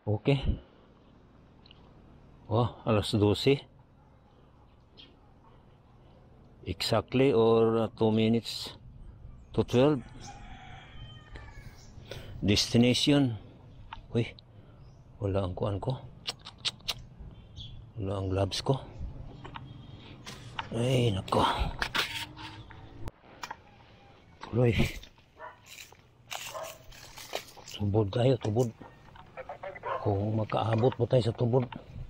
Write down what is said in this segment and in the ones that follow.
Okay. Oh, alas 12. Exactly, or 2 minutes to 12. Destination. Uy, wala ang kuan ko. Wala ang gloves ko. Ay, nako. Tuloy. Tubod tayo, tubod. Kung makaabot po tayo sa tubod.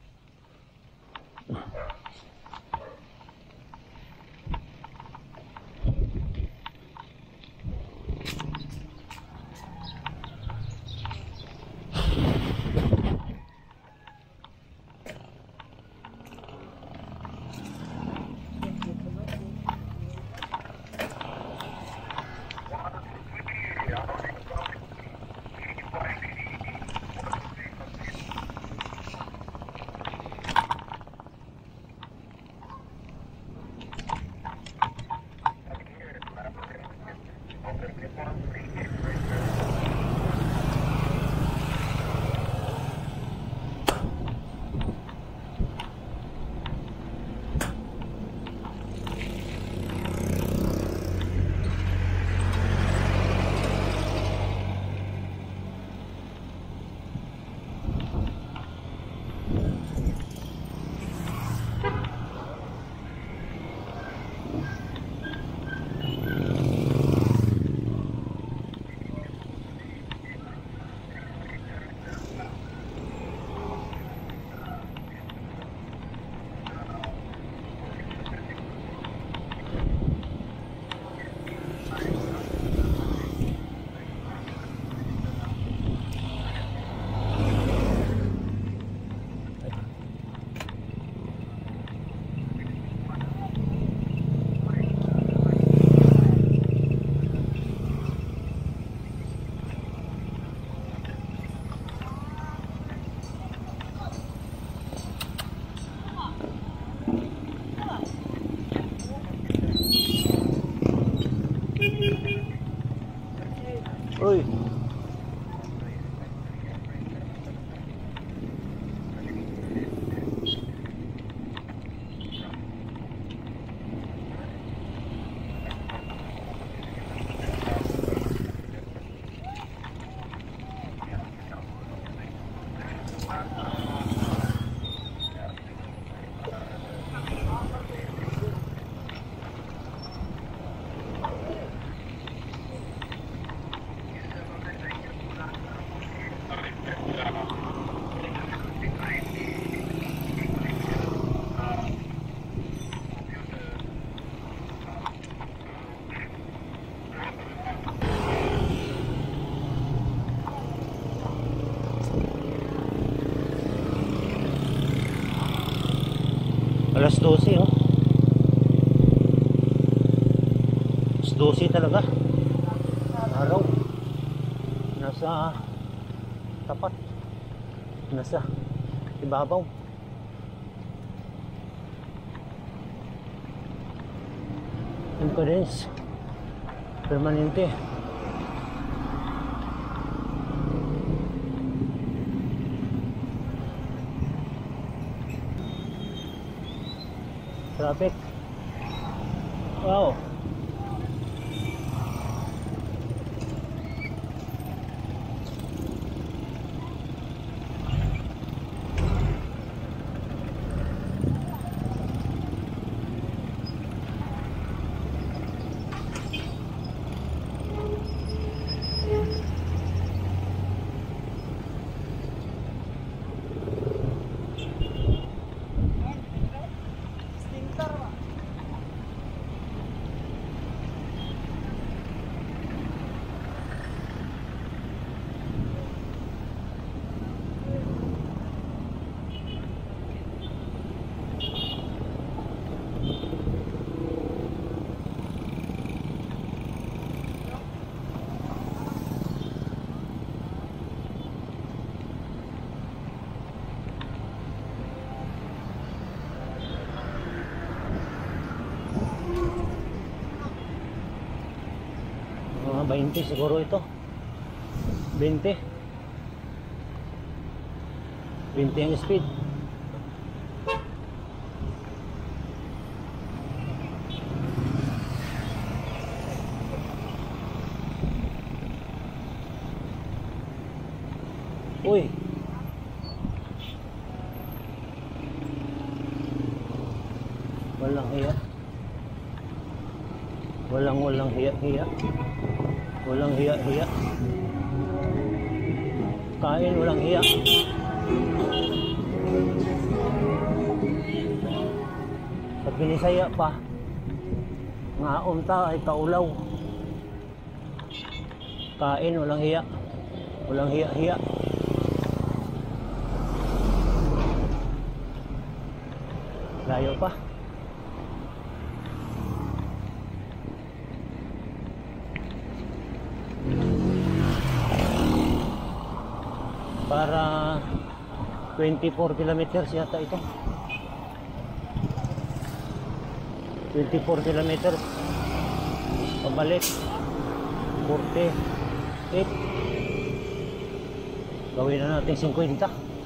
Uy. Alas 12, oh. Alas 12 talaga. Araw. Nasa tapat. Nasa ibabaw. Impedance permanente. Traffic. Wow. Mga 20 siguro ito. 20. 20 ang speed. Uy, walang hiya. Walang hiya. Walang hiya. Kain, walang hiya. Sa Binisaya pa, ngaon ta ay kaulaw. Kain, walang hiya. Walang hiya. Layo pa. Para 24 kilometers yata ito. 24 kilometers. Pabalik 48. Gawin na natin 50.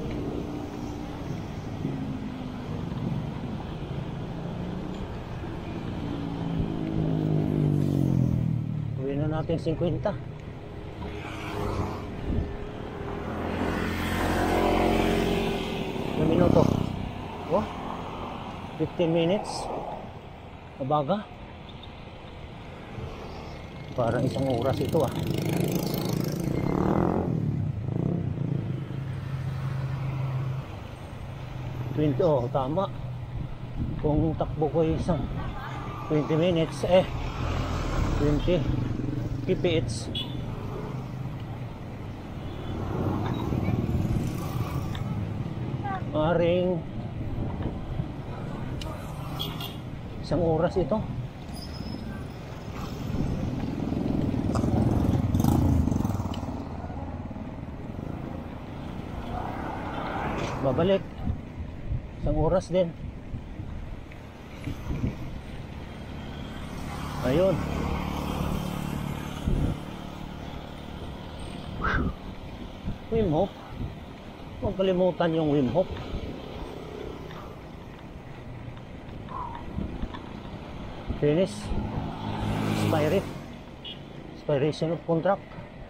Gawin na natin 50. Ilang minuto? Oh, 15 minutes. Mabaga. Parang isang oras ito ah. Oh, tama. Kung takbo ko isang 20 minutes 20 kph. Maring isang oras ito. Babalik isang oras din. Ayun. Wim Hof. Huwag kalimutan yung Wim Hof. Finish. Expiration of contract.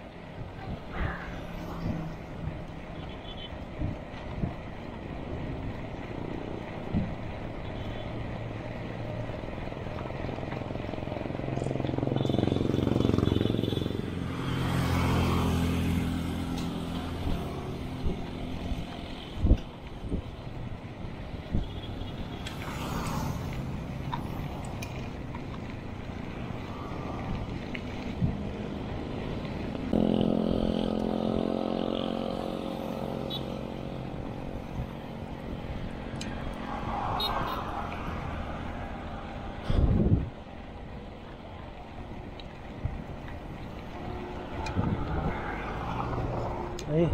Ay.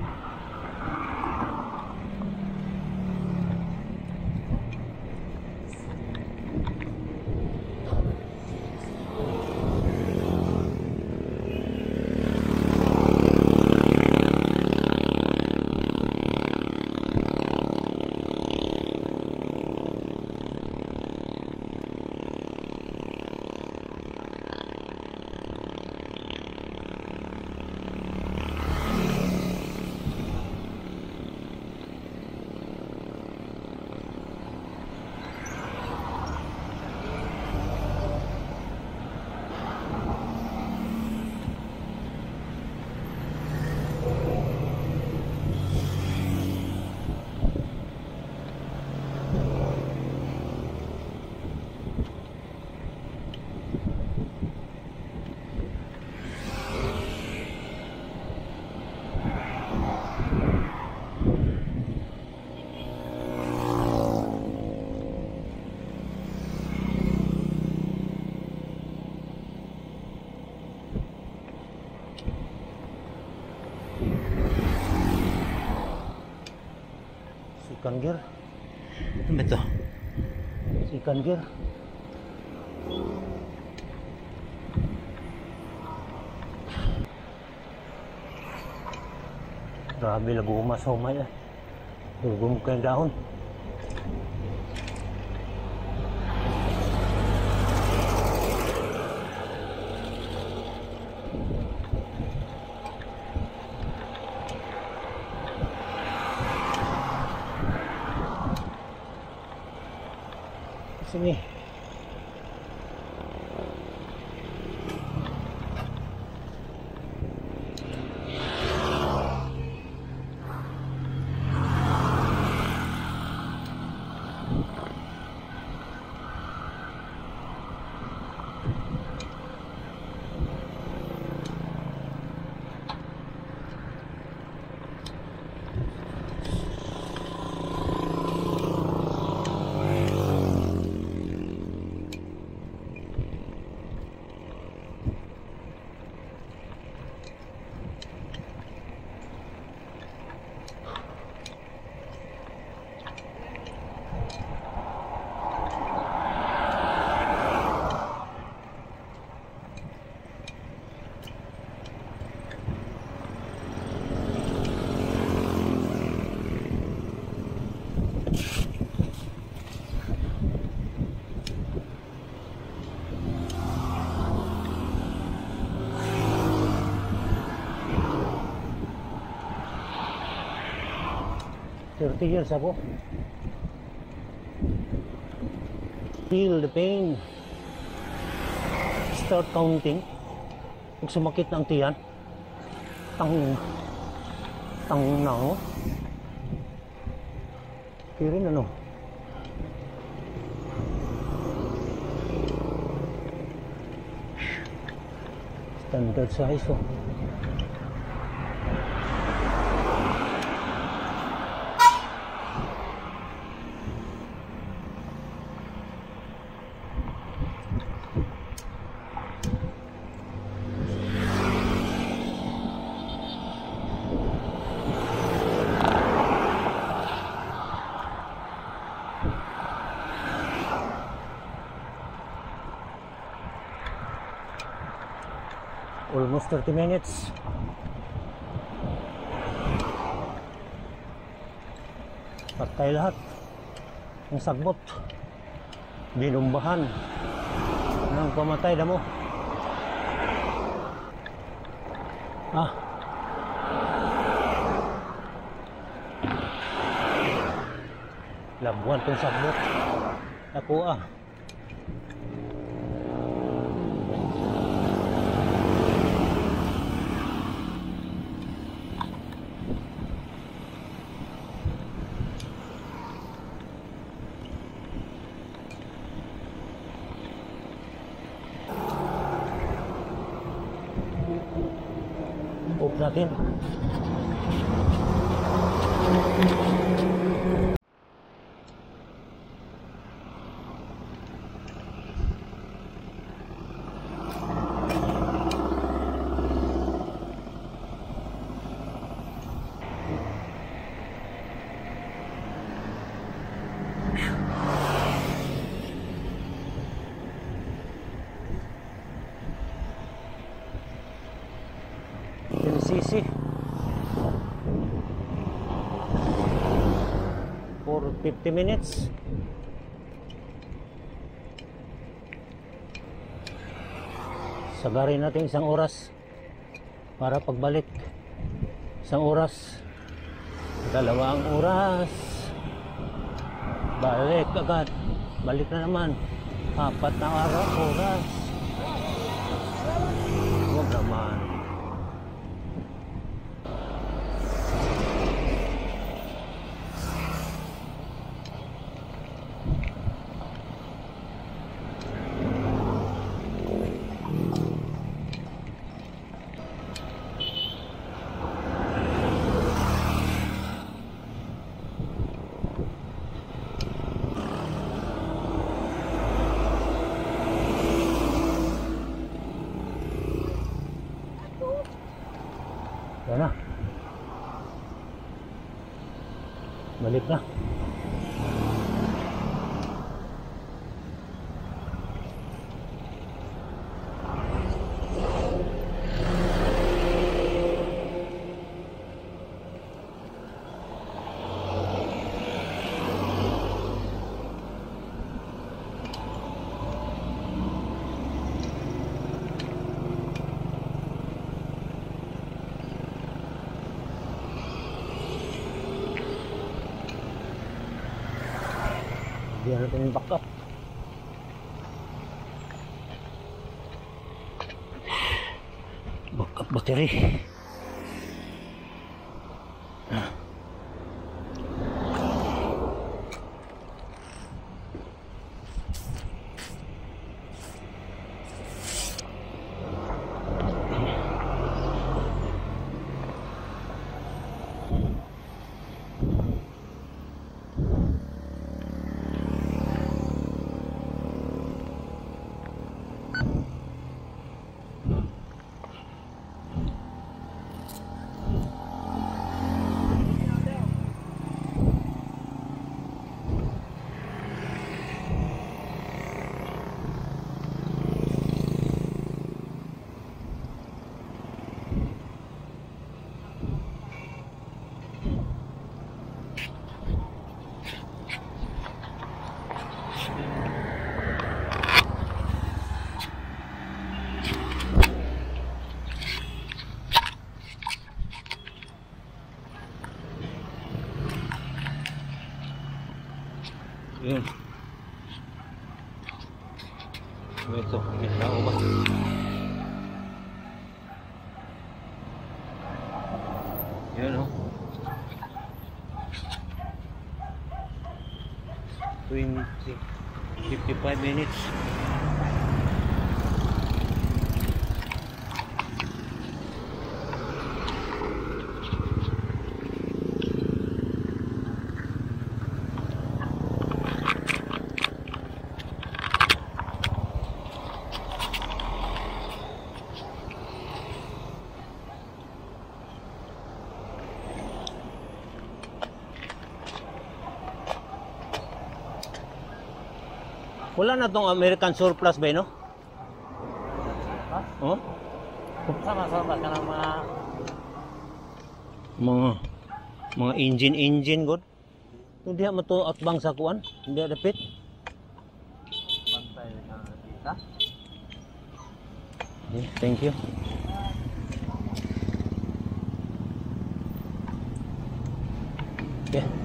Second gear. Ano ba ito? Second gear. Grabe, laguma sa umay. Hugom kayong dahon. Sige. Years ako. Feel the pain. Start counting. Pag sumakit ng tiyan, tang na ako. Kaya rin ano. Standard size oh. Almost 30 minutes. Patay lahat ng sagbot. Binumbahan ng pamatay damo. Labuan tong sagbot. Ako off natin. Sisi for 50 minutes. Sagarin natin isang oras para pagbalik. Isang oras, 2 oras, balik agad, balik na naman 4 na oras. Huwag naman. Yan na. Balik na. Diyan natin yung backup. Backup battery. Yun. Ito, lanao ba? Yun o. 55 minutes. Wala na tong American surplus ba, no? Ha? Oh? Sama-sama ka ng Mga engine god. Hindi mo to outbang sa kuan, hindi dapit. bantay na kita. Okay, thank you. Okay.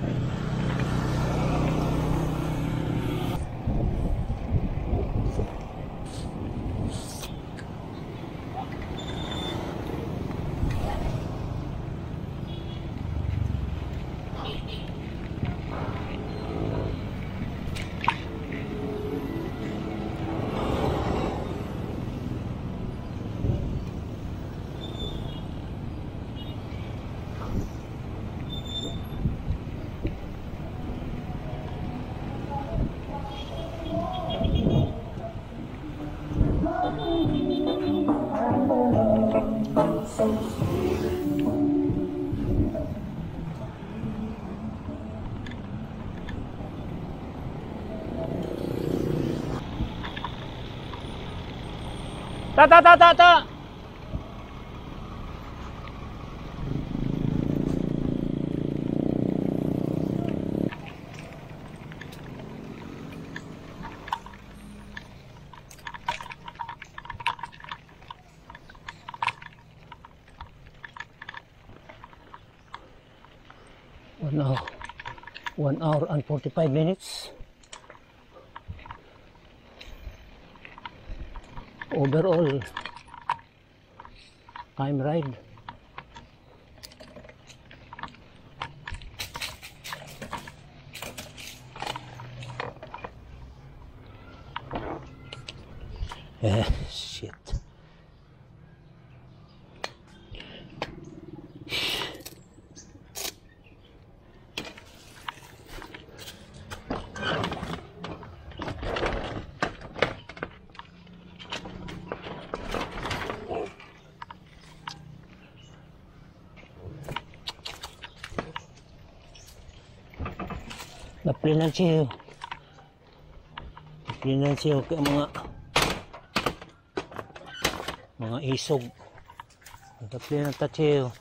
Ta. 1 hour and 45 minutes. Overall time ride. Shit. Naplinan siya. Naplinan siya kay mga isog. Naplinan ta siya.